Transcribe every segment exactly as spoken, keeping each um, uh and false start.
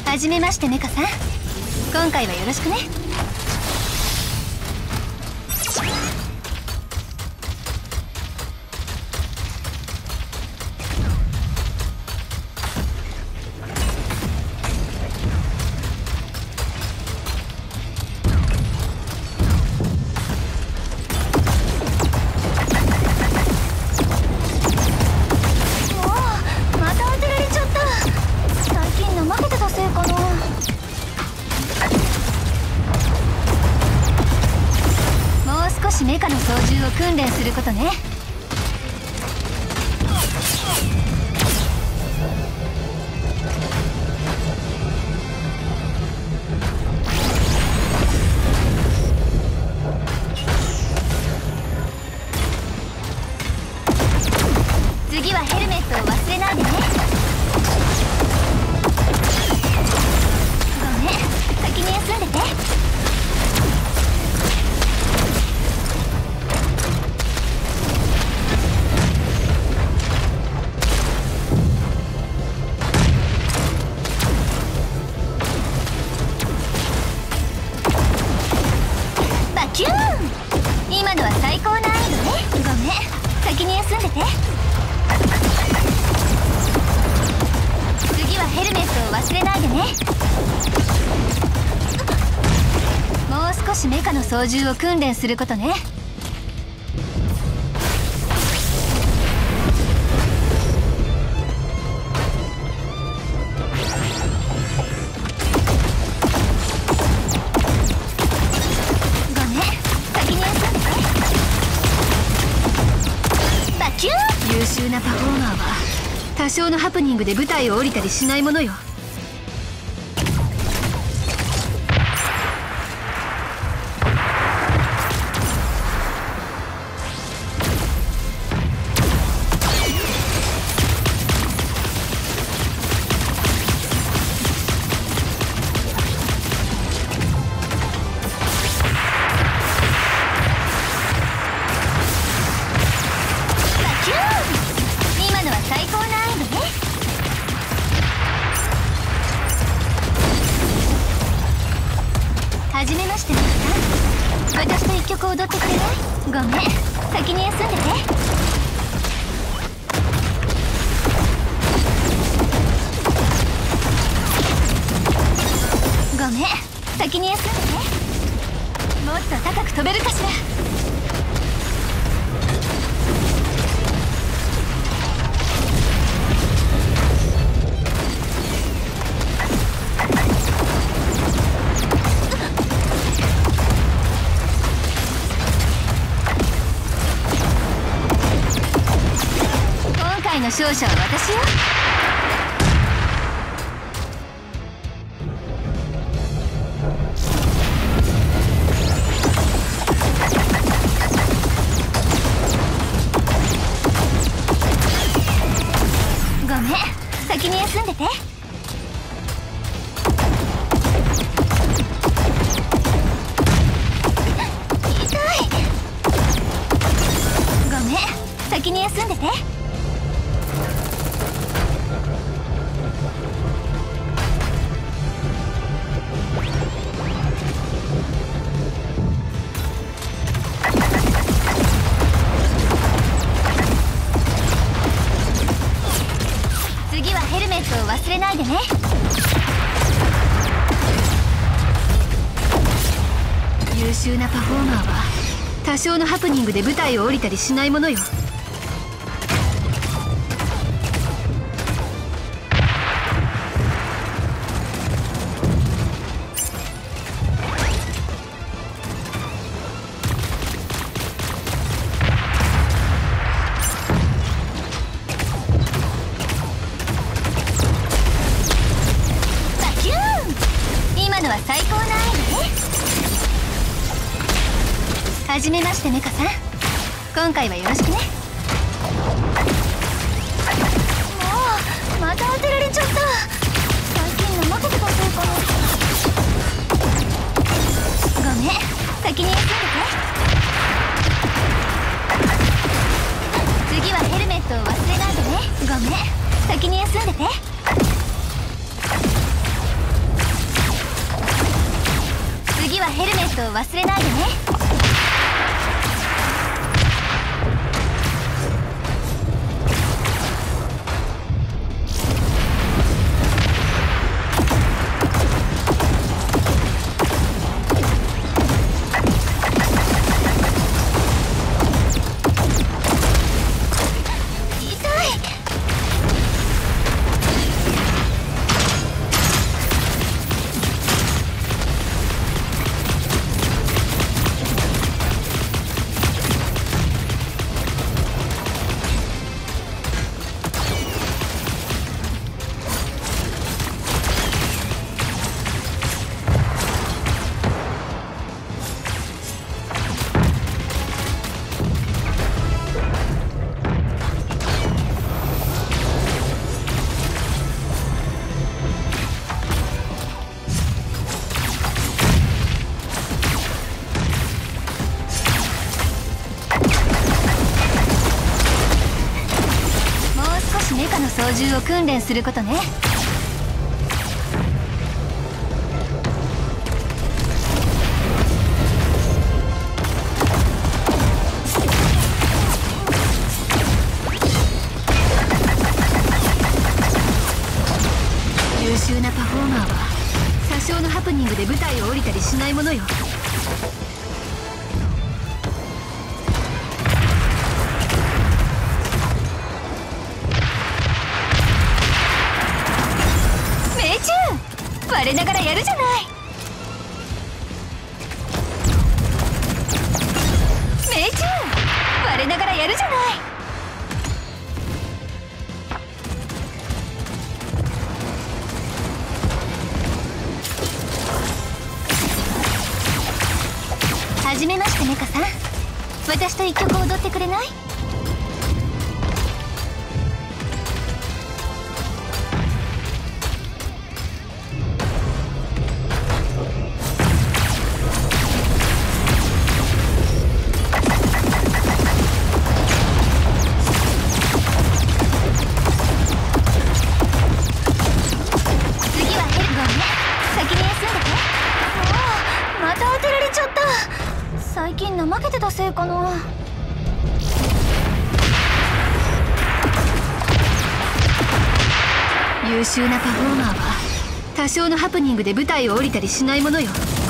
はじめましてメカさん、今回はよろしくね。メカの操縦を訓練することね。次はヘルメットを忘れないでね。ごめん、先に休んでて。キューン、今のは最高難易度ね。ごめん、先に休んでて。次はヘルメットを忘れないでね。もう少しメカの操縦を訓練することね。優秀なパフォーマーは多少のハプニングで舞台を降りたりしないものよ。はじめましてメカさん、私と一曲踊ってくれない？ごめん、先に休んでて。ごめん、先に休んでて。もっと高く飛べるかしら。今回の勝者は私よ。ごめん、先に休んでて。痛い。ごめん、先に休んでて。次はヘルメットを忘れないでね。優秀なパフォーマーは多少のハプニングで舞台を降りたりしないものよ。今のは最高難易度ね。はじめましてメカさん、今回はよろしくね。もうまた当てられちゃった。最近怠けてたせいかな。ごめん、先に休んでて。次はヘルメットを忘れないでね。ごめん、先に休んでて。 次はヘルメットを忘れないでね。メカの操縦を訓練することね。優秀なパフォーマーは多少のハプニングで舞台を降りたりしないものよ。我ながらやるじゃない。命中我ながらやるじゃない。はじめましてメカさん、私と一曲踊ってくれない？最近怠けてたせいかな。優秀なパフォーマーは多少のハプニングで舞台を降りたりしないものよ。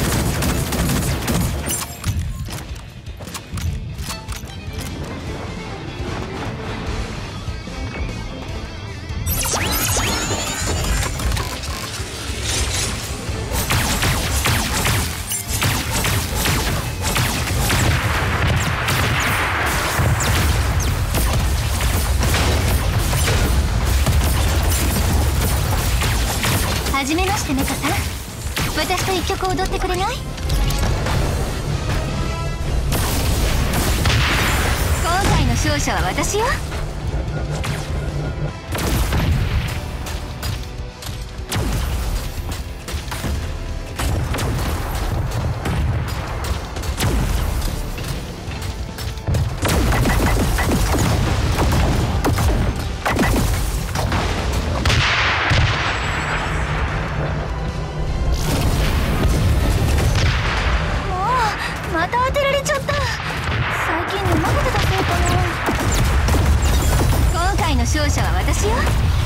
はじめましてメカさん、私と一曲踊ってくれない？今回の勝者は私よ。また当てられちゃった。最近怠けてたせいかな。今回の勝者は私よ。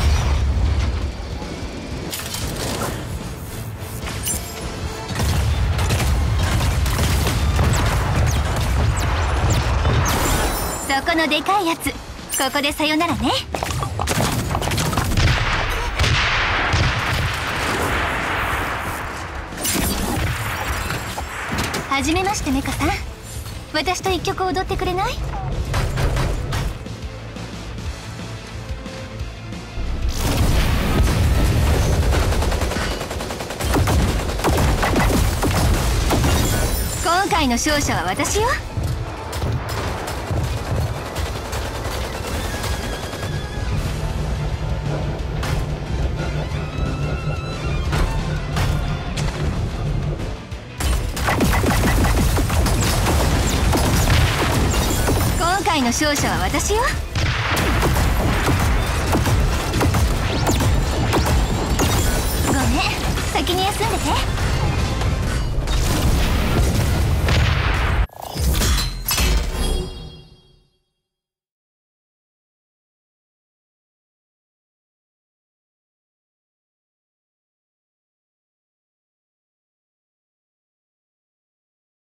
そこのでかいやつ、ここでさよならね。はじめましてメカさん、私と一曲踊ってくれない？今回の勝者は私よ。今回の勝者は私よ。ごめん、先に休んでて。